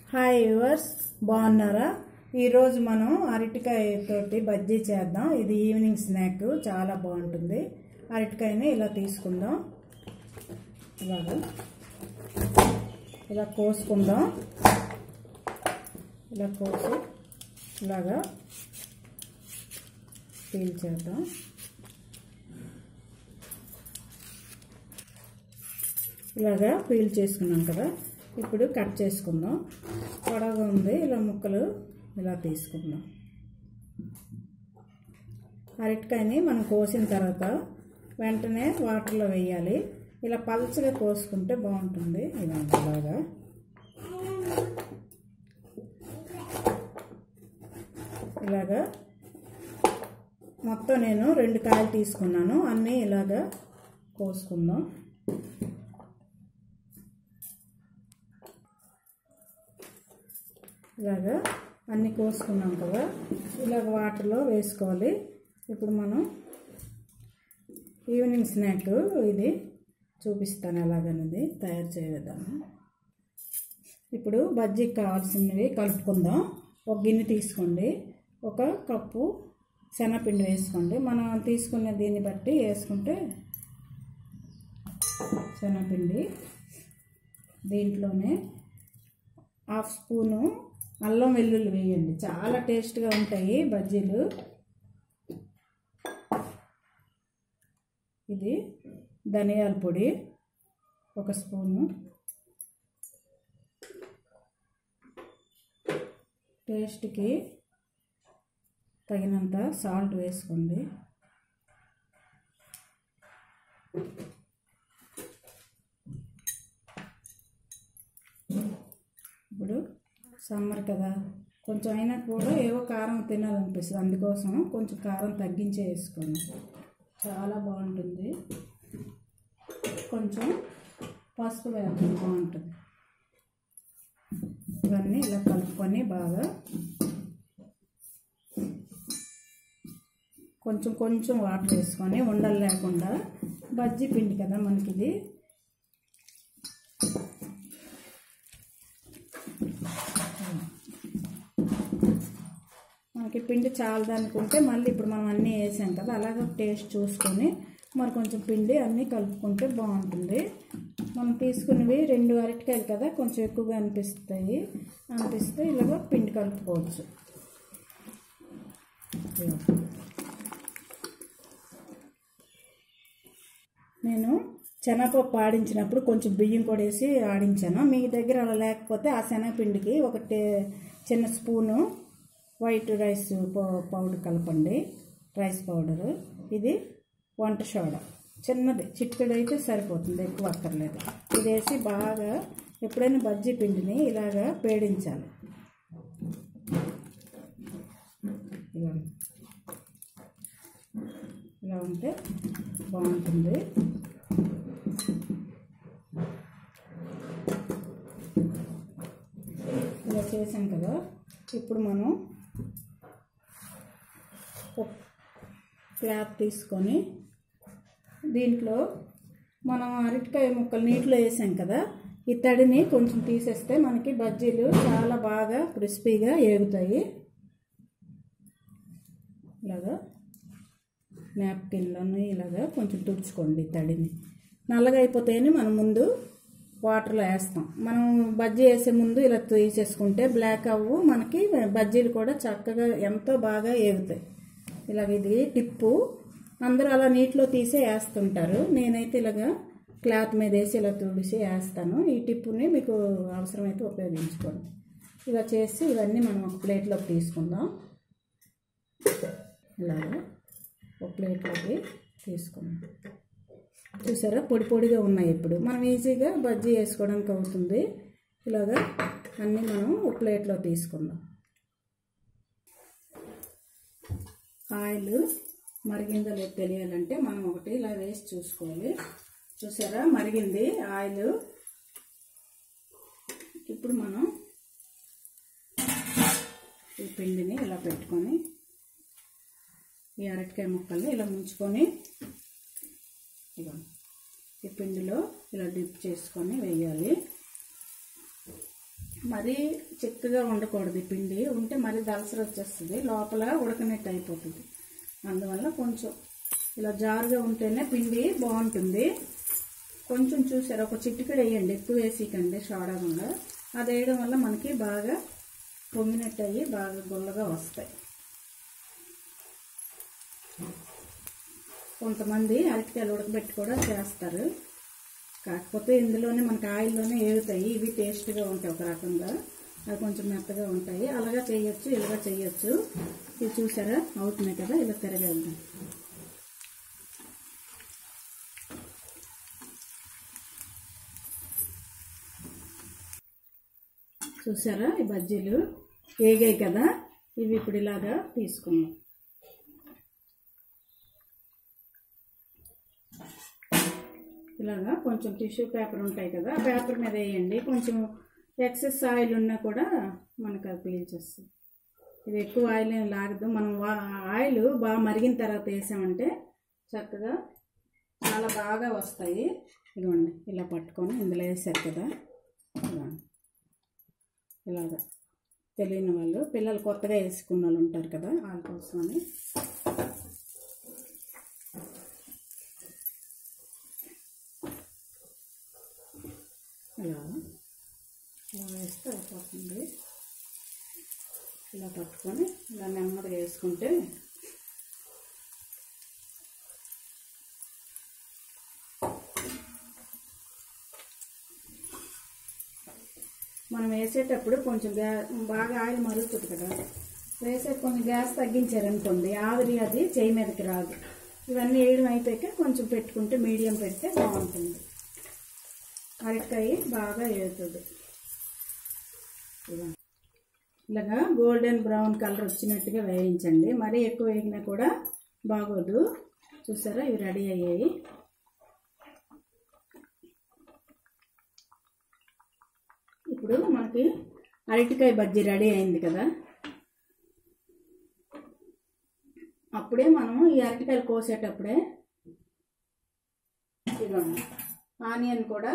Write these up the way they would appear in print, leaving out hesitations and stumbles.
Hi viewers, బాగున్నారా? ఈరోజు మనం అరటికాయ తోటి బజ్జీ చేద్దాం. ఇది ఈవినింగ్ స్నాక్, చాలా బాగుంటుంది. అరటికాయని ఇలా తీసుకుందాం, ఇలా కోసుకుందాం. ఇలా కోసి ఇలాగా పీల్ చేద్దాం. ఇలాగా పీల్ చేసుకున్నాం కదా, ఇప్పుడు కట్ చేసుకుందాం. పొడవుగా ఉంది, ఇలా ముక్కలు ఇలా తీసుకుందాం. అరటికాయని మనం కోసిన తర్వాత వెంటనే వాటర్లో వేయాలి. ఇలా పల్చగా కోసుకుంటే బాగుంటుంది. ఇలాగా మొత్తం నేను 2 కాయలు తీసుకున్నాను. అన్నీ ఇలాగా కోసుకుందాం. ఇలాగా అన్నీ కోసుకున్నాం కదా, ఇలాగ వాటర్లో వేసుకోవాలి. ఇప్పుడు మనం ఈవినింగ్ స్నాక్ ఇది చూపిస్తాను ఎలాగనేది తయారు చేద్దాము. ఇప్పుడు బజ్జీకి కావాల్సినవి కలుపుకుందాం. ఒక గిన్నె తీసుకోండి, 1 కప్పు శనగపిండి వేసుకోండి. మనం తీసుకునే దీన్ని బట్టి వేసుకుంటే శనగపిండి, దీంట్లోనే 1/2 స్పూను అల్లం వెల్లుల్లి వేయండి, చాలా టేస్ట్గా ఉంటాయి బజ్జీలు. ఇది ధనియాల పొడి 1 స్పూను, టేస్ట్కి తగినంత సాల్ట్ వేసుకోండి. ఇప్పుడు సమ్మర్ కదా, కొంచెం అయినా కూడా ఏవో కారం తినాలనిపిస్తుంది, అందుకోసం కొంచెం కారం తగ్గించే వేసుకోండి, చాలా బాగుంటుంది. కొంచెం పసుపు వేయాలి, బాగుంటుంది. ఇవన్నీ ఇలా కలుపుకొని బాగా కొంచెం కొంచెం వాటర్ వేసుకొని, ఉండలు లేకుండా. బజ్జీ పిండి కదా మనకి ఇది. మనకి పిండి చాలదనుకుంటే మళ్ళీ ఇప్పుడు మనం అన్నీ వేసాం కదా, అలాగే టేస్ట్ చూసుకొని మరి కొంచెం పిండి అన్నీ కలుపుకుంటే బాగుంటుంది. మనం తీసుకునేవి 2 అరటికాయలు కదా, కొంచెం ఎక్కువగా అనిపిస్తే ఇలాగ పిండి కలుపుకోవచ్చు. నేను శనగపప్పు ఆడించినప్పుడు కొంచెం బియ్యం కూడా వేసి ఆడించాను. మీ దగ్గర అలా లేకపోతే ఆ శనగపిండికి 1 చిన్న స్పూను వైట్ రైస్ పౌడర్ కలపండి, రైస్ పౌడరు. ఇది వంట సోడా చిన్నది, చిటికెడు అయితే సరిపోతుంది, ఎక్కువ అక్కర్లేదు. ఇది వేసి బాగా ఎప్పుడైనా బజ్జీ పిండిని ఇలాగా పేడించాలి. ఇలా ఉంటే బాగుంటుంది. ఇలా చేసాం కదా, ఇప్పుడు మనం క్లాత్ తీసుకొని దీంట్లో మనం అరటికాయ ముక్కలు నీటిలో వేసాం కదా, ఈ తడిని కొంచెం తీసేస్తే మనకి బజ్జీలు చాలా బాగా క్రిస్పీగా ఏగుతాయి. ఇలాగా నాప్కిన్లోని ఇలాగా కొంచెం తుడుచుకోండి తడిని. నల్లగా అయిపోతాయని మనం ముందు వాటర్లో వేస్తాం. మనం బజ్జీ వేసే ముందు ఇలా తీసేసుకుంటే బ్లాక్ అవ్వు, మనకి బజ్జీలు కూడా చక్కగా ఎంతో బాగా ఏగుతాయి. ఇలాగ ఇది టిప్పు, అందరూ అలా నీటిలో తీసే వేస్తుంటారు. నేనైతే ఇలాగా క్లాత్ మీద వేసి ఇలా తుడిసి వేస్తాను. ఈ టిప్పుని మీకు అవసరమైతే ఉపయోగించుకోండి. ఇలా చేసి ఇవన్నీ మనం ఒక ప్లేట్లోకి తీసుకుందాం. ఇలాగా ఒక ప్లేట్లోకి తీసుకుందాం. చూసారా, పొడి పొడిగా ఉన్నాయి. ఇప్పుడు మనం ఈజీగా బజ్జీ వేసుకోవడానికి అవుతుంది. ఇలాగా అన్నీ మనం ఒక ప్లేట్లో తీసుకుందాం. ఆయిల్ మరిగిందో లేదో తెలియాలంటే మనం ఒకటి ఇలా వేసి చూసుకోవాలి. చూసారా, మరిగింది ఆయిల్. ఇప్పుడు మనం ఈ పిండిని ఇలా పెట్టుకొని ఈ అరటికాయ ముక్కల్ని ఇలా ముంచుకొని ఈ పిండిలో ఇలా డిప్ చేసుకొని వేయాలి. మరీ చిక్కగా ఉండకూడదు. పిండి ఉంటే మరీ దలసరి వచ్చేస్తుంది, లోపల ఉడకనట్టు అయిపోతుంది. అందువల్ల కొంచెం ఇలా జారుగా ఉంటేనే పిండి బాగుంటుంది. కొంచెం చూసారు, ఒక చిటికెడు వేయండి, ఎక్కువ వేసికండి సోడా వల్ల. అది వేయడం వల్ల మనకి బాగా పొంగినట్టు అయ్యి బాగా గుల్లగా వస్తాయి. కొంతమంది అరటికాయలు ఉడకబెట్టి కూడా చేస్తారు, కాకపోతే ఇందులోనే మనకి ఆయిల్లోనే ఏగుతాయి. ఇవి టేస్ట్గా ఉంటాయి ఒక రకంగా, అవి కొంచెం మెత్తగా ఉంటాయి. అలాగా చేయొచ్చు, ఇలాగా చేయొచ్చు. ఇది చూసారా అవుతున్నాయి కదా, ఇలా తిరగేద్దాం. చూసారా ఈ బజ్జీలు వేగాయి కదా, ఇవి ఇప్పుడు ఇలాగా తీసుకుందాం. ఇలాగా కొంచెం టిష్యూ పేపర్ ఉంటాయి కదా, ఆ పేపర్ మీద వేయండి. కొంచెం ఎక్సెస్ ఆయిల్ ఉన్నా కూడా మనకు అది పీల్చేస్తుంది. ఇది ఎక్కువ ఆయిల్ ఏం లాగదు. మనం ఆయిల్ బాగా మరిగిన తర్వాత వేసామంటే చక్కగా చాలా బాగా వస్తాయి. ఇదిగోండి ఇలా పట్టుకొని ఇందులో వేసారు కదా, ఇదిగోండి ఇలాగా. తెలియని వాళ్ళు, పిల్లలు కొత్తగా వేసుకున్న వాళ్ళు ఉంటారు కదా, వాళ్ళ కోసమని. ఇలా వేస్తే అయిపోతుంది. ఇలా పట్టుకొని ఇలా నెమ్మదిగా వేసుకుంటే మనం వేసేటప్పుడు కొంచెం బాగా ఆయిల్ మరుగుతుంది కదా, వేసే కొంచెం గ్యాస్ తగ్గించారనుకోండి ఆవిరి అది చేయి మీదకి రాదు. ఇవన్నీ వేయడం అయిపోయాక కొంచెం పెట్టుకుంటే మీడియం పెడితే బాగుంటుంది. అరటికాయ బాగా వేగుతుంది. ఇలాగా గోల్డెన్ బ్రౌన్ కలర్ వచ్చినట్టుగా వేయించండి, మరీ ఎక్కువ వేగినా కూడా బాగోదు. చూసారా ఇవి రెడీ అయ్యాయి. ఇప్పుడు మనకి అరటికాయ బజ్జీ రెడీ అయింది కదా, అప్పుడే మనం ఈ అరటికాయలు కోసేటప్పుడే ఇదిగోండి ఆనియన్ కూడా,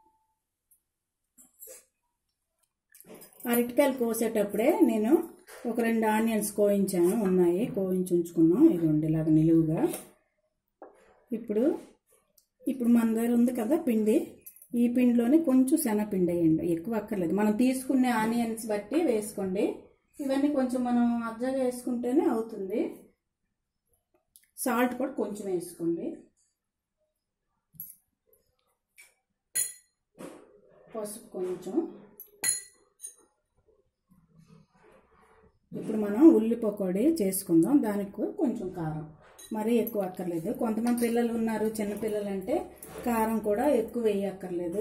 అరటికాయలు కోసేటప్పుడే నేను ఒక 2 ఆనియన్స్ కోయించాను, ఉన్నాయి కోయించి ఉంచుకున్నాం. ఇదిగోండి ఇలాగ నిలువుగా. ఇప్పుడు మన దగ్గర ఉంది కదా పిండి, ఈ పిండిలోనే కొంచెం శనగపిండి వేయండి, ఎక్కువ అక్కర్లేదు. మనం తీసుకునే ఆనియన్స్ బట్టి వేసుకోండి. ఇవన్నీ కొంచెం మనం అజ్జగా వేసుకుంటేనే అవుతుంది. సాల్ట్ కూడా కొంచెం వేసుకోండి, పసుపు కొంచెం. ఇప్పుడు మనం ఉల్లి పకోడీ చేసుకుందాం, దానికి కొంచెం కారం, మరీ ఎక్కువ అక్కర్లేదు. కొంతమంది పిల్లలు ఉన్నారు, చిన్నపిల్లలు అంటే కారం కూడా ఎక్కువ వేయక్కర్లేదు.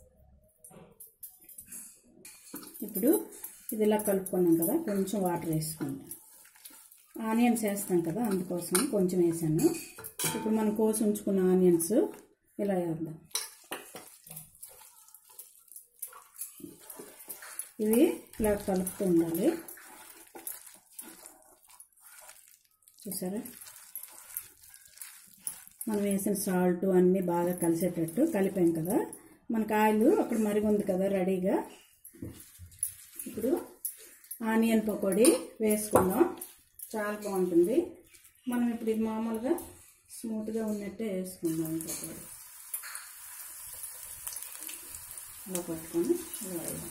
ఇప్పుడు ఇది ఇలా కలుపుకున్నాం కదా, కొంచెం వాటర్ వేసుకోండి. ఆనియన్స్ వేస్తాం కదా, అందుకోసం కొంచెం వేసాను. ఇప్పుడు మనం కోసి ఉంచుకున్న ఆనియన్స్ ఇలా వేద్దాం. ఇవి ఇలా కలుపుతూ ఉండాలి. చూసారా మనం వేసిన సాల్ట్ అన్నీ బాగా కలిసేటట్టు కలిపాం కదా. మనకు ఆయిల్ అక్కడ మరిగి ఉంది కదా రెడీగా. ఇప్పుడు ఆనియన్ పకోడీ వేసుకుందాం, చాలా బాగుంటుంది. మనం ఇప్పుడు ఇది మామూలుగా స్మూత్గా ఉన్నట్టే వేసుకుందాం. పకోడీ అలా పట్టుకొని ఇలా వేద్దాం.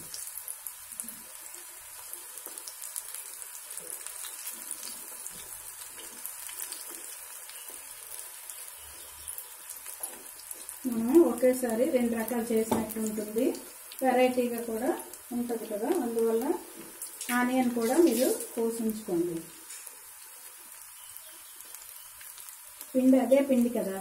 మనం ఒకేసారి 2 రకాలు చేసినట్టు ఉంటుంది, వెరైటీగా కూడా ఉంటుంది కదా, అందువల్ల ఆనియన్ కూడా మీరు కోసి ఉంచుకోండి. పిండి అదే పిండి కదా,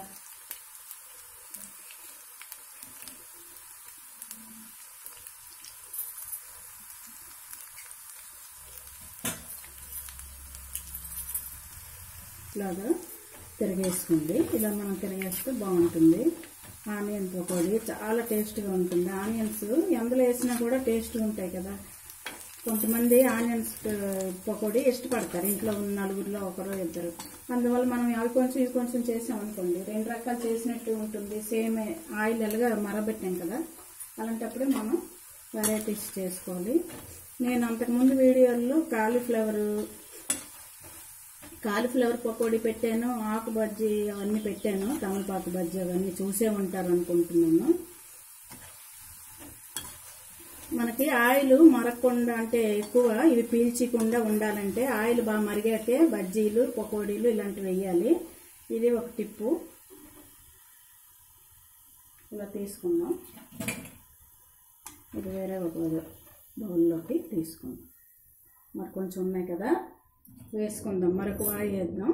ఇలాగా తిరగేసుకోండి. ఇలా మనం తిరగేస్తే బాగుంటుంది. ఆనియన్ పకోడీ చాలా టేస్ట్గా ఉంటుంది. ఆనియన్స్ ఎందులో వేసినా కూడా టేస్ట్గా ఉంటాయి కదా. కొంతమంది ఆనియన్స్ పకోడీ ఇష్టపడతారు, ఇంట్లో ఉన్న నలుగురిలో ఒకరు ఇద్దరు. అందువల్ల మనం అవి కొంచెం ఇవి కొంచెం చేసామనుకోండి 2 రకాలు చేసినట్టు ఉంటుంది. సేమ్ ఆయిల్ ఎలాగా మరబెట్టాం కదా, అలాంటప్పుడే మనం వెరైటీస్ చేసుకోవాలి. నేను అంతకుముందు వీడియోల్లో కాలీఫ్లవర్ పకోడీ పెట్టాను, ఆకు బజ్జీ అవన్నీ పెట్టాను, తమలపాకు బజ్జీ అవన్నీ చూసే ఉంటారు అనుకుంటున్నాను. మనకి ఆయిల్ మరగకుండా అంటే ఎక్కువ ఇవి పీల్చకుండా ఉండాలంటే ఆయిల్ బాగా మరిగాకే బజ్జీలు పకోడీలు ఇలాంటివి వేయాలి. ఇది ఒక టిప్పు. ఇలా తీసుకుందాం. ఇది వేరే ఒక బౌల్లోకి తీసుకుందాం. మరి కొంచెం ఉన్నాయి కదా, వేసుకుందాం. మరొక వాయి వేద్దాం.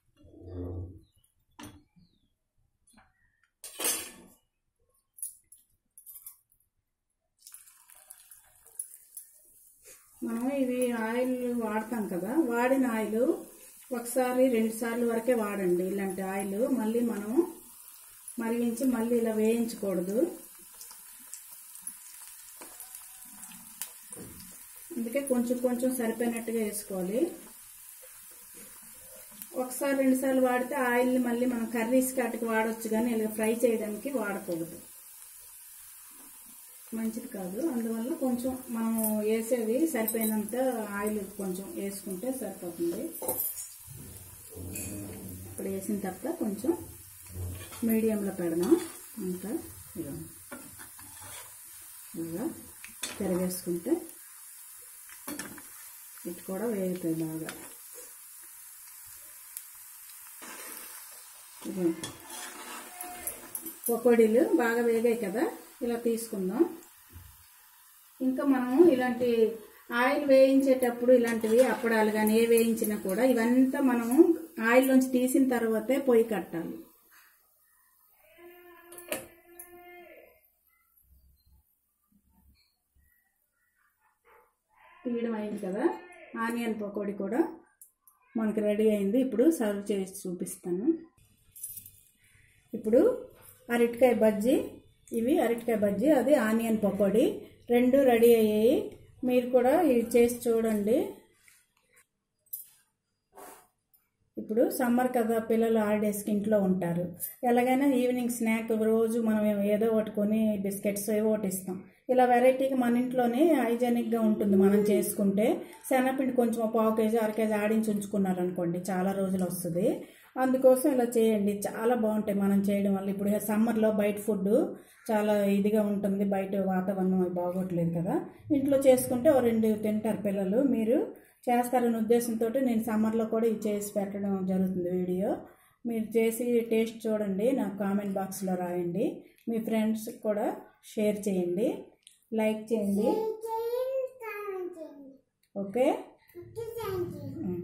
మనం ఇవి ఆయిల్ వాడతాం కదా, వాడిన ఆయిల్ ఒకసారి 2 సార్లు వరకే వాడండి. ఇలాంటి ఆయిల్ మళ్ళీ మనం మరిగించి మళ్ళీ ఇలా వేయించకూడదు. అందుకే కొంచెం కొంచెం సరిపోయినట్టుగా వేసుకోవాలి. ఒకసారి 2 సార్లు వాడితే ఆయిల్ని మళ్ళీ మనం కర్రీస్ కాటికి వాడవచ్చు, కానీ ఇలా ఫ్రై చేయడానికి వాడకూడదు, మంచిది కాదు. అందువల్ల కొంచెం మనము వేసేది సరిపోయినంత ఆయిల్ కొంచెం వేసుకుంటే సరిపోతుంది. ఇప్పుడు వేసిన తర్వాత కొంచెం మీడియంలో పెడదాం. అంతా ఇలా తిరగేసుకుంటే ఇటు కూడా వేగుతాయి బాగా. పకోడీలు బాగా వేగాయి కదా, ఇలా తీసుకుందాం. ఇంకా మనము ఇలాంటి ఆయిల్ వేయించేటప్పుడు ఇలాంటివి అప్పడాలు కానీ ఏ వేయించినా కూడా ఇవంతా మనము ఆయిల్లోంచి తీసిన తర్వాతే పొయ్యి కట్టాలి. తీయడం అయింది కదా, ఆనియన్ పకోడీ కూడా మనకి రెడీ అయింది. ఇప్పుడు సర్వ్ చేసి చూపిస్తాను. ఇప్పుడు అరటికాయ బజ్జీ, ఇవి అరటికాయ బజ్జీ, అది ఆనియన్ పకోడీ, 2 రెడీ అయ్యాయి. మీరు కూడా ఇవి చేసి చూడండి. ఇప్పుడు సమ్మర్ కదా, పిల్లలు హాలిడేస్కి ఇంట్లో ఉంటారు. ఎలాగైనా ఈవినింగ్ స్నాక్ రోజు మనం ఏదో ఒకటి కొని బిస్కెట్స్ ఏవో ఒకటి ఇస్తాం. ఇలా వెరైటీగా మన ఇంట్లోనే హైజెనిక్గా ఉంటుంది మనం చేసుకుంటే. శనగపిండి కొంచెం 1/4 కేజీ 1/2 కేజీ ఆడించి ఉంచుకున్నారనుకోండి, చాలా రోజులు వస్తుంది. అందుకోసం ఇలా చేయండి, చాలా బాగుంటాయి మనం చేయడం వల్ల. ఇప్పుడు సమ్మర్లో బయట ఫుడ్ చాలా ఇదిగా ఉంటుంది, బయట వాతావరణం బాగోట్లేదు కదా. ఇంట్లో చేసుకుంటే 2 తింటారు పిల్లలు. మీరు చేస్తారనే ఉద్దేశంతో నేను సమ్మర్లో కూడా ఇది చేసి పెట్టడం జరుగుతుంది వీడియో. మీరు చేసి టేస్ట్ చూడండి, నాకు కామెంట్ బాక్స్లో రాయండి. మీ ఫ్రెండ్స్ కూడా షేర్ చేయండి, లైక్ చేయండి. ఓకే.